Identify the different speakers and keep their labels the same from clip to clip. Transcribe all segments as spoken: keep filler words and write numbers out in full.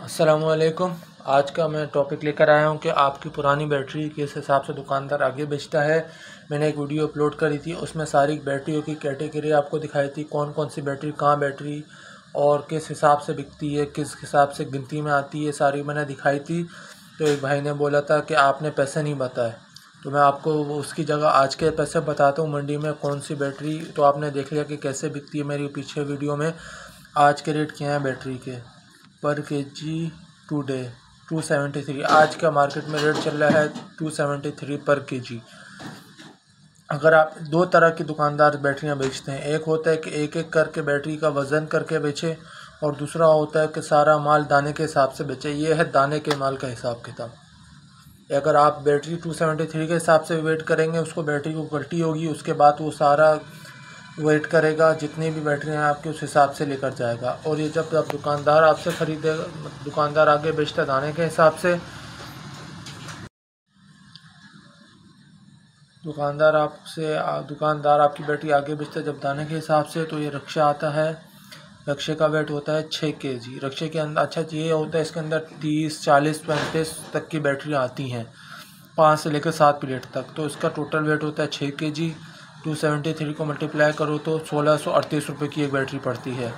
Speaker 1: अस्सलामुअलैकुम। आज का मैं टॉपिक लेकर आया हूं कि आपकी पुरानी बैटरी किस हिसाब से दुकानदार आगे बेचता है। मैंने एक वीडियो अपलोड करी थी, उसमें सारी बैटरियों की कैटेगरी आपको दिखाई थी, कौन कौन सी बैटरी कहाँ बैटरी और किस हिसाब से बिकती है, किस हिसाब से गिनती में आती है, सारी मैंने दिखाई थी। तो एक भाई ने बोला था कि आपने पैसे नहीं बताए, तो मैं आपको उसकी जगह आज के पैसे बताता हूँ मंडी में कौन सी बैटरी। तो आपने देख लिया कि कैसे बिकती है मेरी पीछे वीडियो में। आज के रेट क्या हैं बैटरी के पर K G today two seventy three आज का मार्केट में रेट चल रहा है टू सेवेंटी थ्री पर के जी। अगर आप दो तरह की दुकानदार बैटरियां बेचते हैं, एक होता है कि एक एक करके बैटरी का वज़न करके बेचे और दूसरा होता है कि सारा माल दाने के हिसाब से बेचे। ये है दाने के माल का हिसाब किताब। अगर आप बैटरी टू सेवेंटी थ्री के हिसाब से वेट करेंगे, उसको बैटरी को पलटी होगी, उसके बाद वो सारा वेट करेगा, जितनी भी बैटरियाँ हैं आपकी उस हिसाब से लेकर जाएगा। और ये जब आप दुकानदार आपसे ख़रीदेगा, दुकानदार आगे बेचता दाने के हिसाब से, दुकानदार आपसे दुकानदार आपकी बैटरी आगे बेचता जब दाने के हिसाब से। तो ये रक्षा आता है, रक्षे का वेट होता है छः के जी। रक्षे के अंदर अच्छा ये होता है, इसके अंदर तीस चालीस पैंतीस तक की बैटरियाँ आती हैं, पाँच से लेकर सात प्लेट तक। तो इसका टोटल वेट होता है छः K G. Two seventy three को मल्टीप्लाई करो तो सोलह सौ अड़तीस रुपये की एक बैटरी पड़ती है।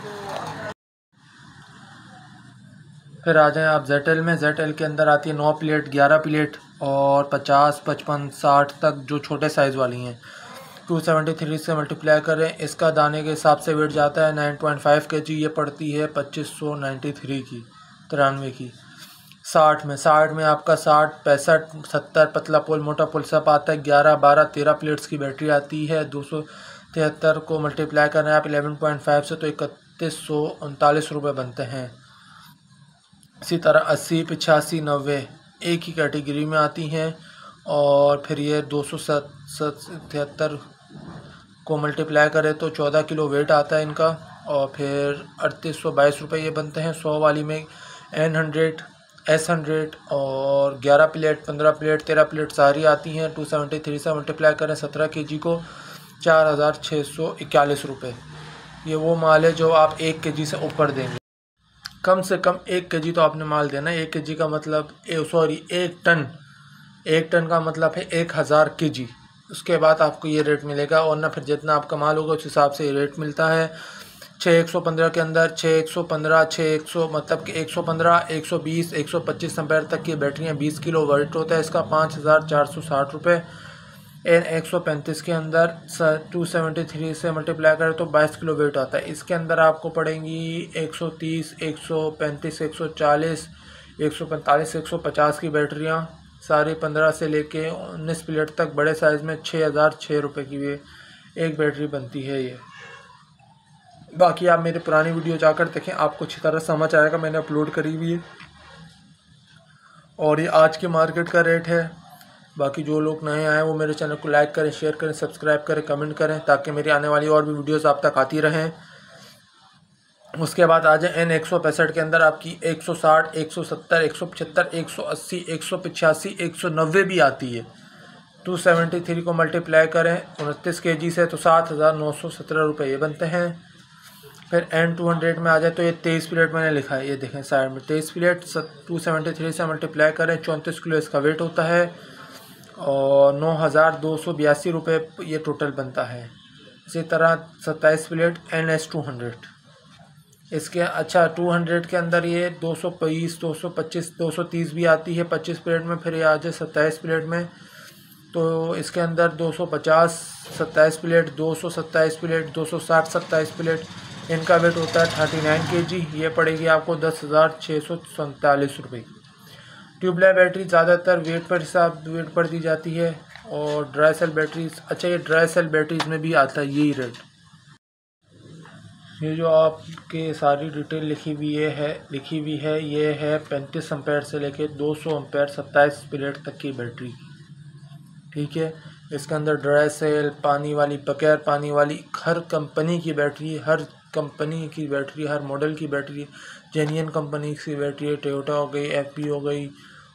Speaker 1: फिर आ जाएं आप जेड एल में। जेड एल के अंदर आती है नौ प्लेट, ग्यारह प्लेट और पचास पचपन साठ तक जो छोटे साइज़ वाली हैं। टू सेवेंटी थ्री से मल्टीप्लाई करें, इसका दाने के हिसाब से वेट जाता है नाइन पॉइंट फाइव के जी। ये पड़ती है पच्चीस सौ नाइन्टी थ्री की, तिरानवे की। साठ में साठ में आपका साठ पैंसठ सत्तर पतला पोल मोटा पोल सब आता है। ग्यारह बारह तेरह प्लेट्स की बैटरी आती है। दो सौ तिहत्तर को मल्टीप्लाई करें आप इलेवन पॉइंट फाइव से तो इकतीस सौ उनतालीस रुपये बनते हैं। इसी तरह अस्सी पचासी नब्बे एक ही कैटेगरी में आती हैं। और फिर ये दो सौ तिहत्तर को मल्टीप्लाई करें तो चौदह किलो वेट आता है इनका। और फिर अड़तीस सौ बाईस रुपये ये बनते हैं। सौ वाली में एन हंड्रेड एस हंड्रेड और ग्यारह प्लेट पंद्रह प्लेट तेरह प्लेट सारी आती हैं। टू सेवेंटी थ्री से मल्टीप्लाई करें सत्रह के जी को, चार हज़ार छः सौ इक्यालीस रुपये। ये वो माल है जो आप एक के जी से ऊपर देंगे। कम से कम एक के जी तो आपने माल देना है। एक के जी का मतलब सॉरी एक टन एक टन का मतलब है एक हज़ार के जी। उसके बाद आपको ये रेट मिलेगा। और ना फिर जितना आपका माल होगा उस हिसाब से ये रेट मिलता है। छः एक सौ पंद्रह के अंदर छः एक सौ पंद्रह छः एक सौ मतलब कि एक सौ पंद्रह एक सौ बीस एक सौ पच्चीस एम्पेयर तक की बैटरियाँ, बीस किलो वेट होता है इसका, पाँच हज़ार चार सौ साठ रुपये। एन एक सौ पैंतीस के अंदर टू सेवेंटी थ्री से मल्टीप्लाई करें तो बाईस किलो वेट आता है। इसके अंदर आपको पड़ेंगी एक सौ तीस एक सौ पैंतीस एक सौ चालीस एक सौ पैंतालीस एक सौ पचास की बैटरियाँ, सारी पंद्रह से लेके उन्नीस प्लेट तक बड़े साइज़ में छः हज़ार छः रुपये की ये एक बैटरी बनती है। ये बाकी आप मेरी पुरानी वीडियो जाकर देखें, आपको अच्छी तरह समझ आएगा, मैंने अपलोड करी हुई है। और ये आज के मार्केट का रेट है। बाकी जो लोग नए आए वो मेरे चैनल को लाइक करें, शेयर करें, सब्सक्राइब करें, कमेंट करें, ताकि मेरी आने वाली और भी वीडियोस आप तक आती रहें। उसके बाद आ जाए एन एक सौ पैंसठ के अंदर आपकी एक सौ साठ एक सौ सत्तर एक सौ पचहत्तर एक सौ अस्सी एक सौ पचासी एक सौ नब्बे भी आती है। टू सेवेंटी थ्री को मल्टीप्लाई करें उनतीस के जी से तो सात हज़ार नौ सौ सत्रह रुपये ये बनते हैं। फिर एन टू हंड्रेड में आ जाए तो ये तेईस प्लेट मैंने लिखा है, ये देखें साइड में तेईस प्लेट टू सेवेंटी थ्री से मल्टीप्लाई करें चौंतीस किलो इसका वेट होता है और नौ हज़ार दो सौ बयासी रुपये ये टोटल बनता है। इसी तरह सत्ताईस plate N S two hundred इसके अच्छा टू हंड्रेड के अंदर ये दो सौ बीस दो सौ पच्चीस दो सौ तीस भी आती है पच्चीस प्लेट में। फिर ये आ जाए सत्ताईस प्लेट में तो इसके अंदर दो सौ पचास सत्ताईस प्लेट दो सौ सत्ताईस प्लेट दो सौ साठ सत्ताईस प्लेट, इनका वेट होता है थर्टी नाइन के जी। ये पड़ेगी आपको दस हज़ार छः सौ सैंतालीस रुपये। ट्यूबलाइट बैटरी ज़्यादातर वेट पर हिसाब वेट पर दी जाती है। और ड्राई सेल बैटरीज, अच्छा ये ड्राई सेल बैटरीज में भी आता है यही रेट। ये जो आपके सारी डिटेल लिखी हुई है लिखी हुई है ये है पैंतीस एम्पेयर से लेके दो सौ एम्पेयर सत्ताईस प्लेट तक की बैटरी, ठीक है। इसके अंदर ड्राई सेल, पानी वाली, बगैर पानी वाली, हर कंपनी की बैटरी हर कंपनी की बैटरी हर मॉडल की बैटरी, जेन्युइन कंपनी की बैटरी है, टोयोटा हो गई, एफ बी हो गई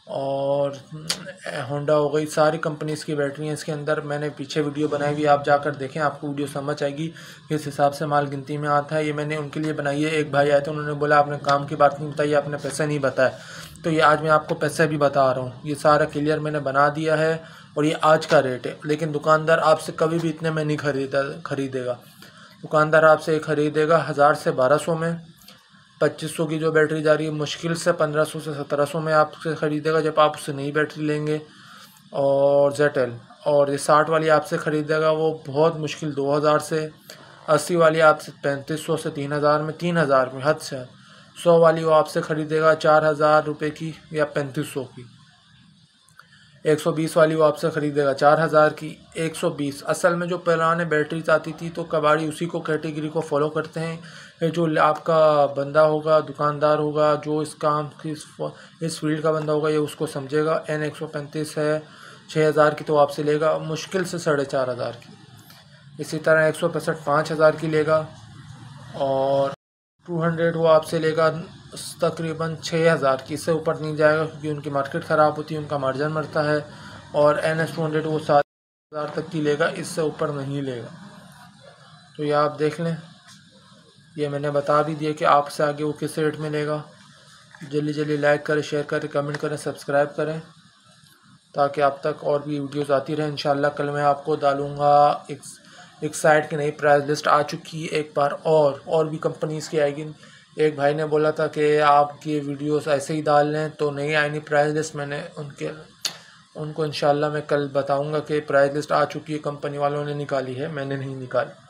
Speaker 1: और होंडा हो गई, सारी कंपनीज़ की बैटरी हैं इसके अंदर। मैंने पीछे वीडियो बनाई हुई, आप जाकर देखें, आपको वीडियो समझ आएगी किस हिसाब से माल गिनती में आता है। ये मैंने उनके लिए बनाई है। एक भाई आए थे, उन्होंने बोला आपने काम की बात नहीं बताई, आपने पैसे नहीं बताए, तो ये आज मैं आपको पैसे भी बता रहा हूँ। ये सारा क्लियर मैंने बना दिया है और ये आज का रेट है। लेकिन दुकानदार आपसे कभी भी इतने में नहीं खरीदा खरीदेगा। दुकानदार आपसे खरीदेगा हज़ार से बारह सौ में। पच्चीस सौ की जो बैटरी जा रही है मुश्किल से पंद्रह सौ से सत्रह सौ में आपसे ख़रीदेगा जब आप उससे नई बैटरी लेंगे। और जेड एल और ये साठ वाली आपसे ख़रीदेगा वो बहुत मुश्किल दो हज़ार से। अस्सी वाली आपसे पैंतीस सौ से तीन हज़ार में, तीन हज़ार में हद से। सौ वाली वो आपसे ख़रीदेगा चार हज़ार रुपये की या पैंतीस सौ की। एक सौ बीस वाली वो आपसे ख़रीदेगा चार हज़ार की। एक सौ बीस असल में जो पुराने बैटरीज आती थी तो कबाड़ी उसी को कैटेगरी को फॉलो करते हैं। ये जो आपका बंदा होगा, दुकानदार होगा, जो इस काम की इस फील्ड का बंदा होगा, ये उसको समझेगा। एन एक सौ पैंतीस है छः हज़ार की तो आपसे लेगा मुश्किल से साढ़े चार हज़ार की। इसी तरह एक सौ पैंसठ पाँच हज़ार की लेगा और टू हंड्रेड वो आपसे लेगा तकरीबन छः हज़ार की। इससे ऊपर नहीं जाएगा क्योंकि उनकी मार्केट ख़राब होती है, उनका मार्जिन मरता है। और एन एस टू हंड्रेड वो सात हज़ार तक की लेगा, इससे ऊपर नहीं लेगा। तो ये आप देख लें, ये मैंने बता भी दिया कि आपसे आगे वो किस रेट में लेगा। जल्दी जल्दी लाइक करें, शेयर करें, कमेंट करें, सब्सक्राइब करें ताकि आप तक और भी वीडियोस आती रहें। इंशाल्लाह कल मैं आपको डालूँगा एक एक साइट की नई प्राइस लिस्ट आ चुकी है एक बार, और और भी कंपनीज़ की आएगी। एक भाई ने बोला था कि आपकी वीडियोस ऐसे ही डाल लें, तो नहीं आई नहीं प्राइस लिस्ट। मैंने उनके उनको इंशाल्लाह मैं कल बताऊंगा कि प्राइस लिस्ट आ चुकी है, कंपनी वालों ने निकाली है, मैंने नहीं निकाली।